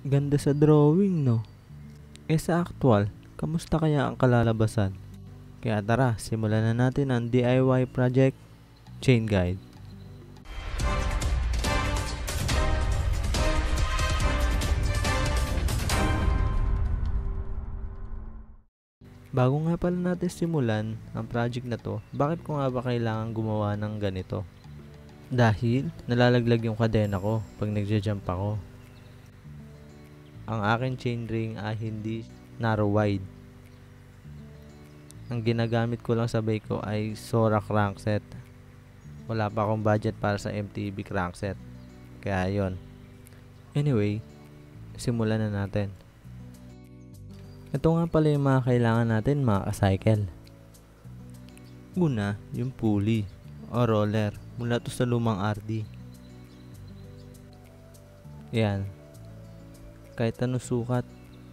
Ganda sa drawing, no? Sa actual, kamusta kaya ang kalalabasan? Kaya tara, simulan na natin ang DIY project Chain Guide. Bago nga pala natin simulan ang project na to, bakit ko nga ba kailangan gumawa ng ganito? Dahil nalalaglag yung kadena ko pag nagja-jump ako. Ang aking chain ring ay hindi narrow wide. Ang ginagamit ko lang sa bike ko ay Sora crankset. Wala pa akong budget para sa MTB crankset. Kaya yon. Anyway, simulan na natin. Ito nga pala yung mga kailangan natin mga ka-cycle. Una, yung pulley o roller mula to sa lumang RD. Yan. Kahit anong sukat.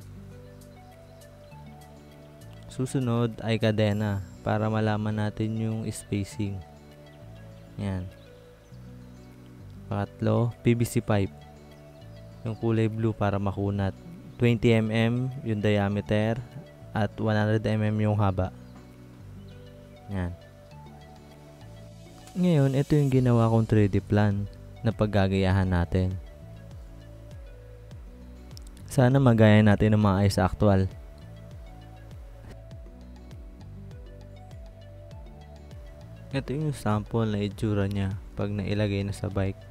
Susunod ay kadena para malaman natin yung spacing. Yan. Pangatlo, PVC pipe. Yung kulay blue para makunat. 20mm yung diameter at 100mm yung haba. Yan. Ngayon, ito yung ginawa kong 3D plan na paggagayahan natin. Sana magaya natin ng maayos sa actual. Ito yung sample na itsura niya pag nailagay na sa bike.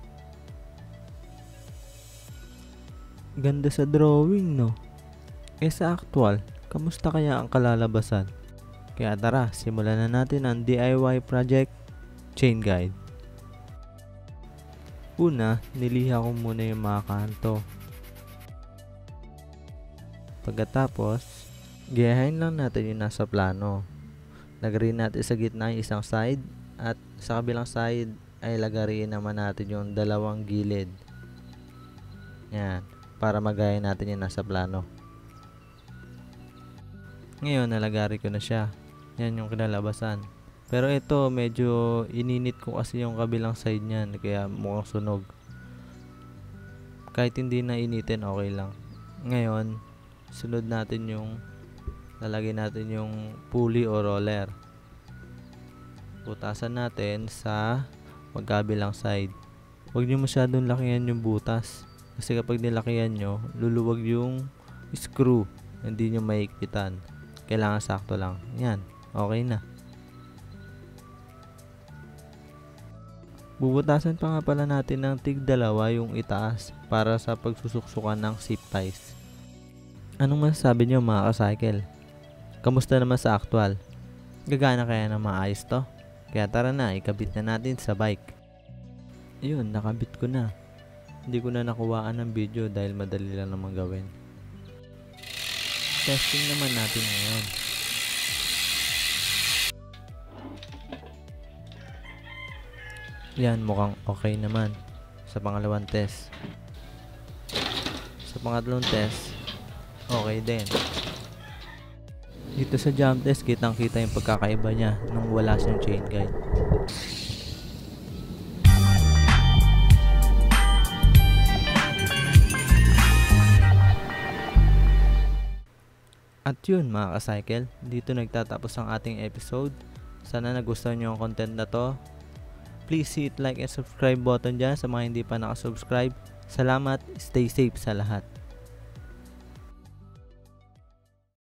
Ganda sa drawing, no? Sa actual, kamusta kaya ang kalalabasan? Kaya tara, simulan na natin ang DIY project Chain Guide. Una, niliha ko muna yung mga kanto. Pagkatapos, gayahin lang natin yung nasa plano. Lagarin natin sa gitna yung isang side at sa kabilang side ay lagarin naman natin yung dalawang gilid. Yan, para magaya natin yung nasa plano. Ngayon, nalagari ko na siya. Yan yung kinalabasan. Pero ito, medyo ininit ko kasi yung kabilang side niyan, kaya mukhang sunog. Kahit hindi na initin, okay lang. Ngayon, sunod natin yung lalagay natin yung pulley o roller. Butasan natin sa magkabilang side. Huwag nyo masyadong lakihan yung butas. Kasi kapag nilakihan nyo, luluwag yung screw. Hindi nyo maikpitan. Kailangan sakto lang. Yan. Okay na. Bubutasan pa nga pala natin ng tig-dalawa yung itaas para sa pagsusuksukan ng zip ties. Anong masasabi nyo mga ka-cycle? Kamusta naman sa actual? Gagana kaya na maayos to? Kaya tara na, ikabit na natin sa bike. Ayun, nakabit ko na. Hindi ko na nakuhaan ng video dahil madali lang naman gawin. Testing naman natin ngayon. Yan, mukhang okay naman sa pangalawang test. Sa pangatlong test, okay din. Dito sa jump test, kitang-kita yung pagkakaiba niya nung wala siyang chain guide. At yun mga ka-cycle, dito nagtatapos ang ating episode. Sana nagustuhan nyo ang content na to. Please hit like and subscribe button dyan sa mga hindi pa nakasubscribe. Salamat, stay safe sa lahat.